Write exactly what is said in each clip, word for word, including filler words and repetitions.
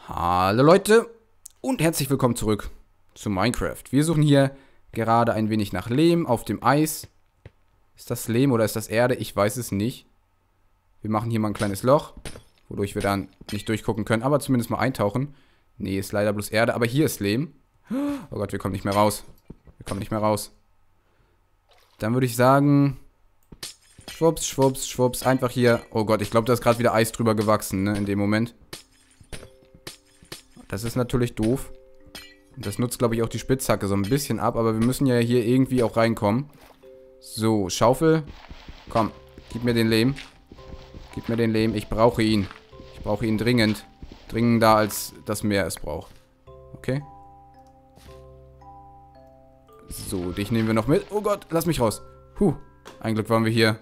Hallo Leute und herzlich willkommen zurück zu Minecraft. Wir suchen hier gerade ein wenig nach Lehm auf dem Eis. Ist das Lehm oder ist das Erde? Ich weiß es nicht. Wir machen hier mal ein kleines Loch, wodurch wir dann nicht durchgucken können, aber zumindest mal eintauchen. Nee, ist leider bloß Erde, aber hier ist Lehm. Oh Gott, wir kommen nicht mehr raus. Wir kommen nicht mehr raus. Dann würde ich sagen, schwupps, schwupps, schwupps, einfach hier. Oh Gott, ich glaube, da ist gerade wieder Eis drüber gewachsen, ne, in dem Moment. Das ist natürlich doof. Das nutzt, glaube ich, auch die Spitzhacke so ein bisschen ab. Aber wir müssen ja hier irgendwie auch reinkommen. So, Schaufel. Komm, gib mir den Lehm. Gib mir den Lehm. Ich brauche ihn. Ich brauche ihn dringend. Dringender, als das Meer es braucht. Okay. So, dich nehmen wir noch mit. Oh Gott, lass mich raus. Puh, ein Glück waren wir hier.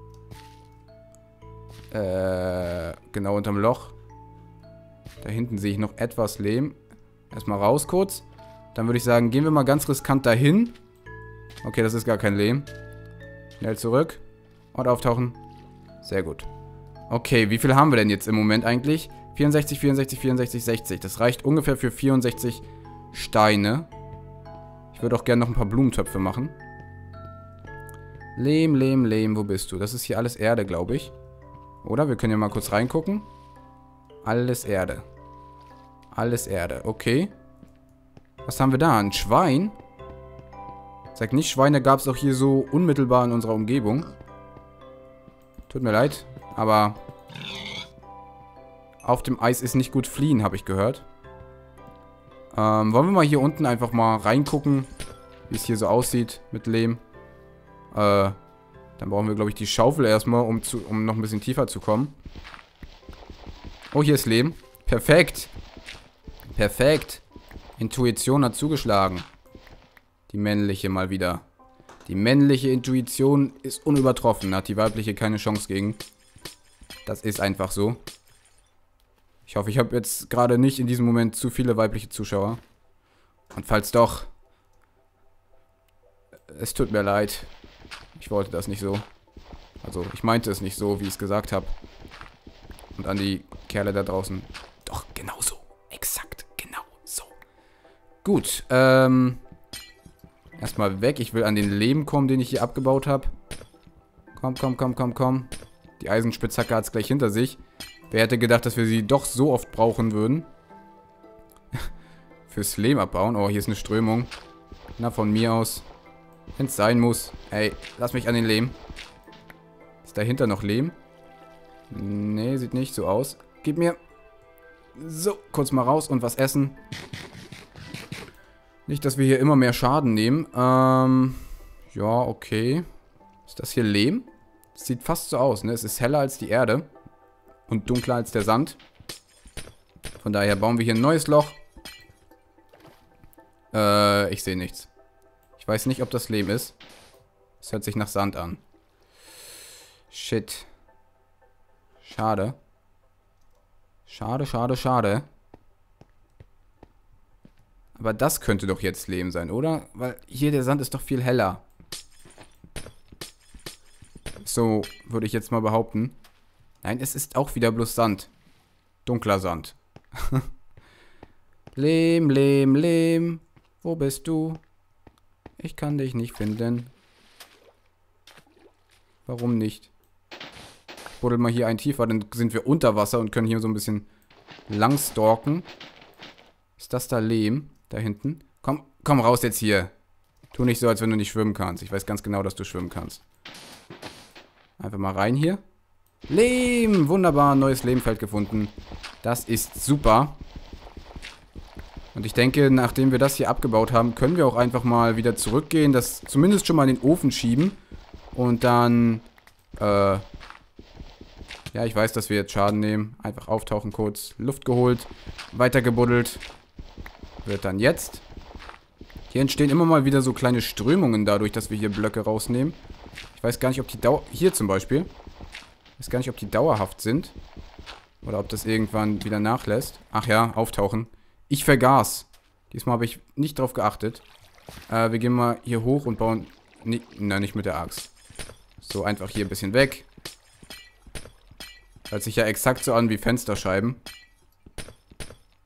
Äh, genau unterm Loch. Da hinten sehe ich noch etwas Lehm. Erstmal raus kurz. Dann würde ich sagen, gehen wir mal ganz riskant dahin. Okay, das ist gar kein Lehm. Schnell zurück. Und auftauchen. Sehr gut. Okay, wie viel haben wir denn jetzt im Moment eigentlich? vierundsechzig, vierundsechzig, vierundsechzig, sechzig. Das reicht ungefähr für vierundsechzig Steine. Ich würde auch gerne noch ein paar Blumentöpfe machen. Lehm, Lehm, Lehm, wo bist du? Das ist hier alles Erde, glaube ich. Oder? Wir können ja mal kurz reingucken. Alles Erde. Alles Erde. Okay. Was haben wir da? Ein Schwein? Sag nicht, Schweine gab es auch hier so unmittelbar in unserer Umgebung. Tut mir leid, aber auf dem Eis ist nicht gut fliehen, habe ich gehört. Ähm, wollen wir mal hier unten einfach mal reingucken, wie es hier so aussieht mit Lehm. Äh, dann brauchen wir, glaube ich, die Schaufel erstmal, um, zu, um noch ein bisschen tiefer zu kommen. Oh, hier ist Lehm. Perfekt. Perfekt. Intuition hat zugeschlagen. Die männliche mal wieder. Die männliche Intuition ist unübertroffen. Hat die weibliche keine Chance gegen. Das ist einfach so. Ich hoffe, ich habe jetzt gerade nicht in diesem Moment zu viele weibliche Zuschauer. Und falls doch, es tut mir leid. Ich wollte das nicht so. Also, ich meinte es nicht so, wie ich es gesagt habe. Und an die Kerle da draußen. Doch, genau so. Exakt, genau so. Gut, ähm. Erstmal weg. Ich will an den Lehm kommen, den ich hier abgebaut habe. Komm, komm, komm, komm, komm. Die Eisenspitzhacke hat es gleich hinter sich. Wer hätte gedacht, dass wir sie doch so oft brauchen würden? Fürs Lehm abbauen. Oh, hier ist eine Strömung. Na, von mir aus. Wenn es sein muss. Ey, lass mich an den Lehm. Ist dahinter noch Lehm? Nee, sieht nicht so aus. Gib mir. So, kurz mal raus und was essen. Nicht, dass wir hier immer mehr Schaden nehmen. Ähm, ja, okay. Ist das hier Lehm? Sieht fast so aus, ne? Es ist heller als die Erde. Und dunkler als der Sand. Von daher bauen wir hier ein neues Loch. Äh, ich sehe nichts. Ich weiß nicht, ob das Lehm ist. Es hört sich nach Sand an. Shit. Schade. Schade, schade, schade. Aber das könnte doch jetzt Lehm sein, oder? Weil hier der Sand ist doch viel heller. So würde ich jetzt mal behaupten. Nein, es ist auch wieder bloß Sand. Dunkler Sand. Lehm, Lehm, Lehm. Wo bist du? Ich kann dich nicht finden. Warum nicht? Ich buddel mal hier ein tiefer, dann sind wir unter Wasser und können hier so ein bisschen lang stalken. Ist das da Lehm? Da hinten? Komm, komm raus jetzt hier. Tu nicht so, als wenn du nicht schwimmen kannst. Ich weiß ganz genau, dass du schwimmen kannst. Einfach mal rein hier. Lehm! Wunderbar, neues Lehmfeld gefunden. Das ist super. Und ich denke, nachdem wir das hier abgebaut haben, können wir auch einfach mal wieder zurückgehen. Das zumindest schon mal in den Ofen schieben. Und dann, äh... ja, ich weiß, dass wir jetzt Schaden nehmen. Einfach auftauchen kurz. Luft geholt. Weiter gebuddelt. Wird dann jetzt. Hier entstehen immer mal wieder so kleine Strömungen dadurch, dass wir hier Blöcke rausnehmen. Ich weiß gar nicht, ob die Dauer... Hier zum Beispiel. Ich weiß gar nicht, ob die dauerhaft sind. Oder ob das irgendwann wieder nachlässt. Ach ja, auftauchen. Ich vergaß. Diesmal habe ich nicht drauf geachtet. Äh, wir gehen mal hier hoch und bauen... Nee, nein, nicht mit der Axt. So, einfach hier ein bisschen weg. Hört sich ja exakt so an wie Fensterscheiben.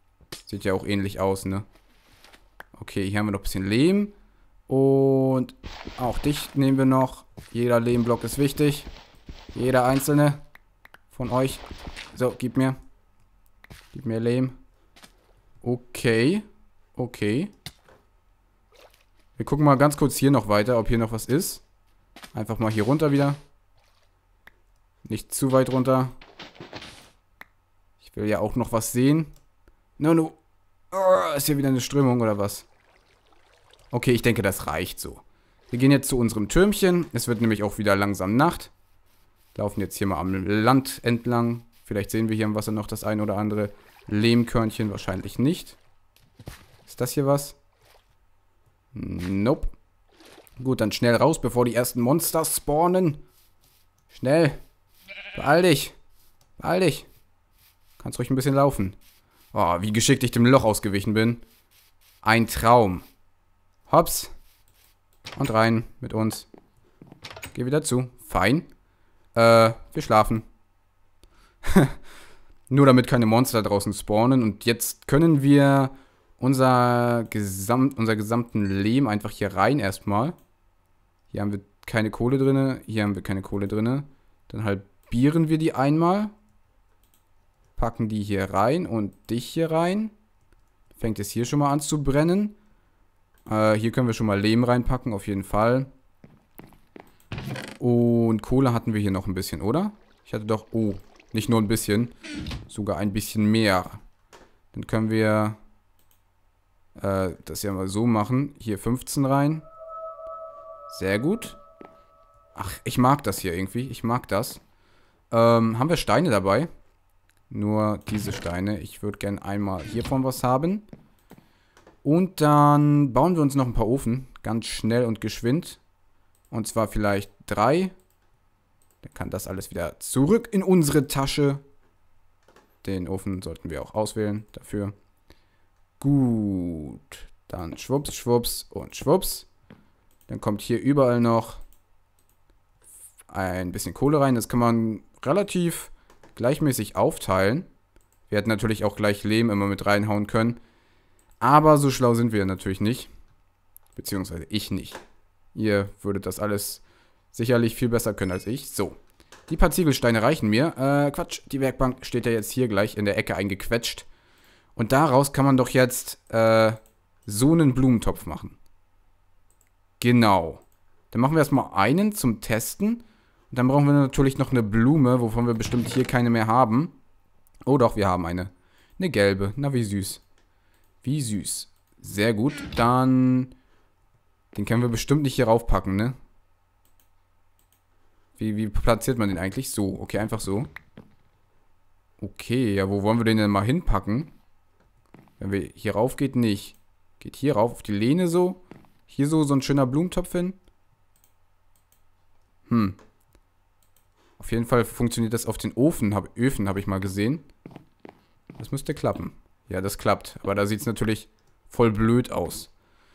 Sieht ja auch ähnlich aus, ne? Okay, hier haben wir noch ein bisschen Lehm. Und auch dich nehmen wir noch. Jeder Lehmblock ist wichtig. Jeder einzelne von euch. So, gib mir. Gib mir Lehm. Okay. Okay. Wir gucken mal ganz kurz hier noch weiter, ob hier noch was ist. Einfach mal hier runter wieder. Nicht zu weit runter. Ich will ja auch noch was sehen. No, no. Oh, ist hier wieder eine Strömung oder was? Okay, ich denke, das reicht so. Wir gehen jetzt zu unserem Türmchen. Es wird nämlich auch wieder langsam Nacht. Laufen jetzt hier mal am Land entlang. Vielleicht sehen wir hier im Wasser noch das ein oder andere Lehmkörnchen. Wahrscheinlich nicht. Ist das hier was? Nope. Gut, dann schnell raus, bevor die ersten Monster spawnen. Schnell. Beeil dich. Beeil dich. Kannst ruhig ein bisschen laufen. Oh, wie geschickt ich dem Loch ausgewichen bin. Ein Traum. Hops. Und rein mit uns. Geh wieder zu. Fein. Äh, wir schlafen. Nur damit keine Monster draußen spawnen. Und jetzt können wir unser, Gesamt, unser gesamten Lehm einfach hier rein erstmal. Hier haben wir keine Kohle drin. Hier haben wir keine Kohle drin. Dann halbieren wir die einmal. Packen die hier rein und dich hier rein. Fängt es hier schon mal an zu brennen. Äh, hier können wir schon mal Lehm reinpacken, auf jeden Fall. Und Kohle hatten wir hier noch ein bisschen, oder? Ich hatte doch... Oh, nicht nur ein bisschen. Sogar ein bisschen mehr. Dann können wir äh, das ja mal so machen. Hier fünfzehn rein. Sehr gut. Ach, ich mag das hier irgendwie. Ich mag das. Ähm, haben wir Steine dabei? Nur diese Steine. Ich würde gerne einmal hiervon was haben. Und dann bauen wir uns noch ein paar Ofen. Ganz schnell und geschwind. Und zwar vielleicht drei. Dann kann das alles wieder zurück in unsere Tasche. Den Ofen sollten wir auch auswählen dafür. Gut. Dann schwupps, schwupps und schwupps. Dann kommt hier überall noch ein bisschen Kohle rein. Das kann man relativ gleichmäßig aufteilen. Wir hätten natürlich auch gleich Lehm immer mit reinhauen können. Aber so schlau sind wir natürlich nicht. Beziehungsweise ich nicht. Ihr würdet das alles sicherlich viel besser können als ich. So. Die paar Ziegelsteine reichen mir. Äh, Quatsch. Die Werkbank steht ja jetzt hier gleich in der Ecke eingequetscht. Und daraus kann man doch jetzt äh, so einen Blumentopf machen. Genau. Dann machen wir erstmal einen zum Testen. Und dann brauchen wir natürlich noch eine Blume, wovon wir bestimmt hier keine mehr haben. Oh doch, wir haben eine. Eine gelbe. Na, wie süß. Wie süß. Sehr gut. Dann... Den können wir bestimmt nicht hier raufpacken, ne? Wie, wie platziert man den eigentlich? So, okay, einfach so. Okay, ja, wo wollen wir den denn mal hinpacken? Wenn wir hier rauf geht, nicht. Geht hier rauf, auf die Lehne so. Hier so, so ein schöner Blumentopf hin. Hm. Auf jeden Fall funktioniert das auf den Ofen, hab, Öfen, habe ich mal gesehen. Das müsste klappen. Ja, das klappt. Aber da sieht es natürlich voll blöd aus.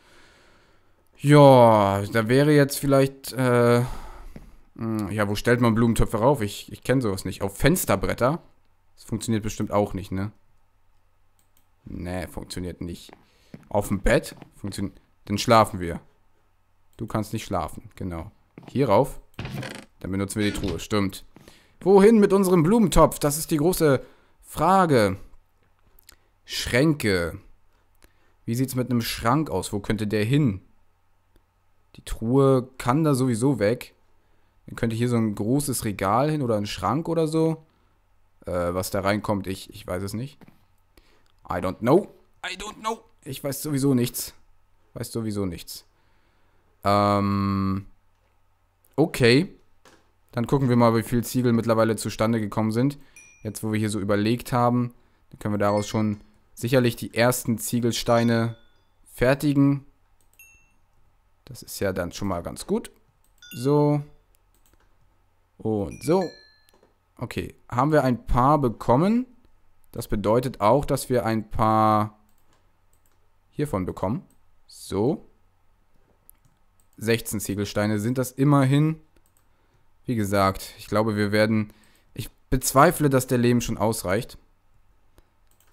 Ja, da wäre jetzt vielleicht, äh, ja, wo stellt man Blumentöpfe rauf? Ich, ich kenne sowas nicht. Auf Fensterbretter? Das funktioniert bestimmt auch nicht, ne? Nee, funktioniert nicht. Auf dem Bett? Funktioniert. Dann schlafen wir. Du kannst nicht schlafen, genau. Hier rauf. Dann benutzen wir die Truhe, stimmt. Wohin mit unserem Blumentopf? Das ist die große Frage. Schränke. Wie sieht es mit einem Schrank aus? Wo könnte der hin? Die Truhe kann da sowieso weg. Dann könnte hier so ein großes Regal hin oder ein Schrank oder so. Äh, was da reinkommt, ich, ich weiß es nicht. I don't know. I don't know. Ich weiß sowieso nichts. Weiß sowieso nichts. Ähm. Okay. Dann gucken wir mal, wie viel Ziegel mittlerweile zustande gekommen sind. Jetzt, wo wir hier so überlegt haben, dann können wir daraus schon sicherlich die ersten Ziegelsteine fertigen. Das ist ja dann schon mal ganz gut. So. Und so. Okay. Haben wir ein paar bekommen. Das bedeutet auch, dass wir ein paar hiervon bekommen. So. sechzehn Ziegelsteine sind das immerhin. Wie gesagt, ich glaube, wir werden... Ich bezweifle, dass der Lehm schon ausreicht.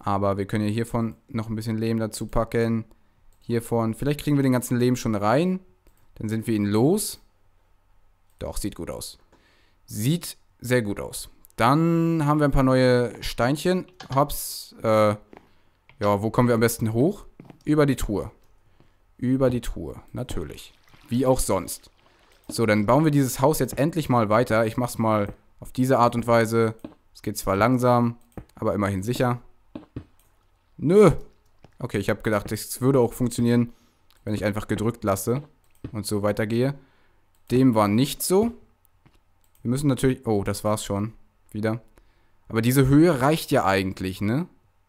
Aber wir können ja hiervon noch ein bisschen Lehm dazu packen. Hiervon, vielleicht kriegen wir den ganzen Lehm schon rein. Dann sind wir ihn los. Doch, sieht gut aus. Sieht sehr gut aus. Dann haben wir ein paar neue Steinchen. Hops. Äh, ja, wo kommen wir am besten hoch? Über die Truhe. Über die Truhe, natürlich. Wie auch sonst. So, dann bauen wir dieses Haus jetzt endlich mal weiter. Ich mach's mal auf diese Art und Weise. Es geht zwar langsam, aber immerhin sicher. Nö. Okay, ich habe gedacht, es würde auch funktionieren, wenn ich einfach gedrückt lasse und so weitergehe. Dem war nicht so. Wir müssen natürlich... Oh, das war's schon. Wieder. Aber diese Höhe reicht ja eigentlich, ne?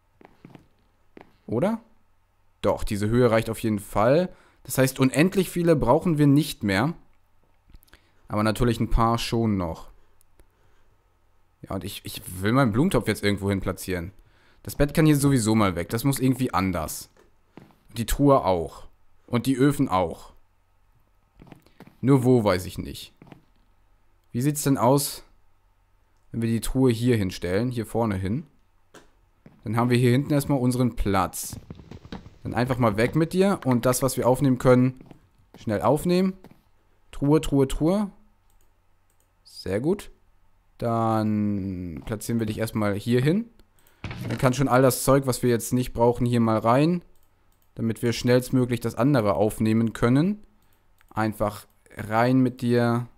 Oder? Doch, diese Höhe reicht auf jeden Fall. Das heißt, unendlich viele brauchen wir nicht mehr. Aber natürlich ein paar schon noch. Ja, und ich, ich will meinen Blumentopf jetzt irgendwo hin platzieren. Das Bett kann hier sowieso mal weg. Das muss irgendwie anders. Die Truhe auch. Und die Öfen auch. Nur wo, weiß ich nicht. Wie sieht's denn aus, wenn wir die Truhe hier hinstellen? Hier vorne hin. Dann haben wir hier hinten erstmal unseren Platz. Dann einfach mal weg mit dir. Und das, was wir aufnehmen können, schnell aufnehmen. Truhe, Truhe, Truhe. Sehr gut. Dann platzieren wir dich erstmal hier hin. Dann kann schon all das Zeug, was wir jetzt nicht brauchen, hier mal rein. Damit wir schnellstmöglich das andere aufnehmen können. Einfach rein mit dir.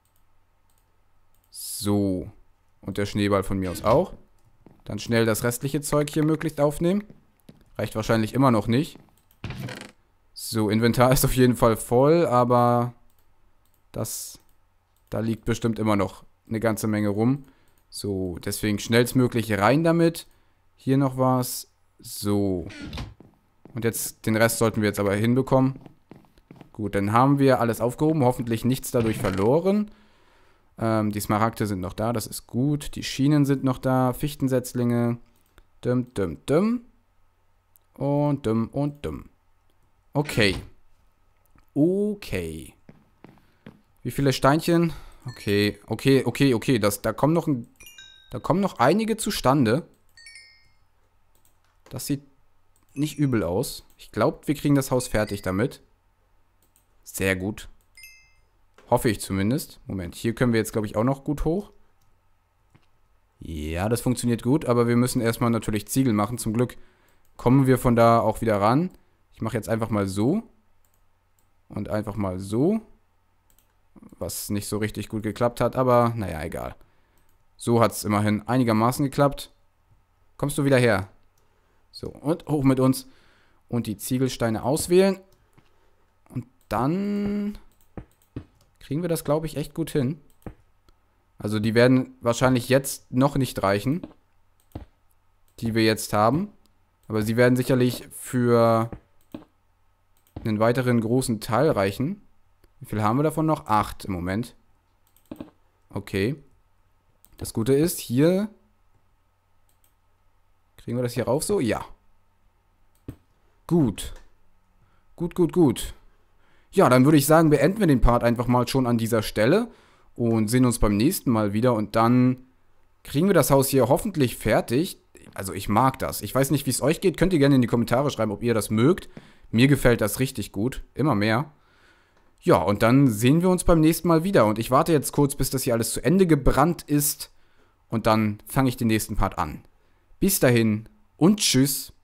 So. Und der Schneeball von mir aus auch. Dann schnell das restliche Zeug hier möglichst aufnehmen. Reicht wahrscheinlich immer noch nicht. So, Inventar ist auf jeden Fall voll, aber das, da liegt bestimmt immer noch eine ganze Menge rum. So, deswegen schnellstmöglich rein damit. Hier noch was. So. Und jetzt, den Rest sollten wir jetzt aber hinbekommen. Gut, dann haben wir alles aufgehoben. Hoffentlich nichts dadurch verloren. Ähm, die Smaragde sind noch da, das ist gut. Die Schienen sind noch da. Fichtensetzlinge. Dum, dum, dum. Und dumm und dumm. Okay. Okay. Wie viele Steinchen? Okay, okay, okay, okay. Das, da kommen noch ein, da kommen noch einige zustande. Das sieht nicht übel aus. Ich glaube, wir kriegen das Haus fertig damit. Sehr gut. Hoffe ich zumindest. Moment, hier können wir jetzt, glaube ich, auch noch gut hoch. Ja, das funktioniert gut, aber wir müssen erstmal natürlich Ziegel machen. Zum Glück kommen wir von da auch wieder ran. Ich mache jetzt einfach mal so. Und einfach mal so. Was nicht so richtig gut geklappt hat, aber naja, egal. So hat es immerhin einigermaßen geklappt. Kommst du wieder her? So, und hoch mit uns. Und die Ziegelsteine auswählen. Und dann kriegen wir das, glaube ich, echt gut hin. Also die werden wahrscheinlich jetzt noch nicht reichen. Die wir jetzt haben. Aber sie werden sicherlich für einen weiteren großen Teil reichen. Wie viel haben wir davon noch? Acht im Moment. Okay. Das Gute ist, hier... Kriegen wir das hier rauf so? Ja. Gut. Gut, gut, gut. Ja, dann würde ich sagen, beenden wir den Part einfach mal schon an dieser Stelle. Und sehen uns beim nächsten Mal wieder. Und dann kriegen wir das Haus hier hoffentlich fertig. Also ich mag das. Ich weiß nicht, wie es euch geht. Könnt ihr gerne in die Kommentare schreiben, ob ihr das mögt. Mir gefällt das richtig gut. Immer mehr. Ja, und dann sehen wir uns beim nächsten Mal wieder. Und ich warte jetzt kurz, bis das hier alles zu Ende gebrannt ist. Und dann fange ich den nächsten Part an. Bis dahin und tschüss.